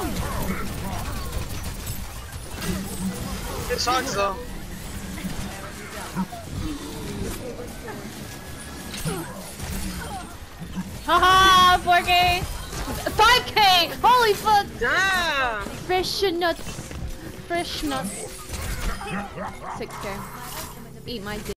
Good shots though. Haha, 4K! 5K! Holy fuck! Damn! Fresh nuts. Fresh nuts. 6K. Eat my dick.